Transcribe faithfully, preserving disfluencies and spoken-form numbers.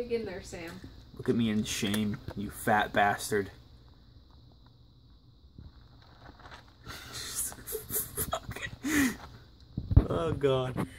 Dig in there, Sam. Look at me in shame, you fat bastard. Oh, God.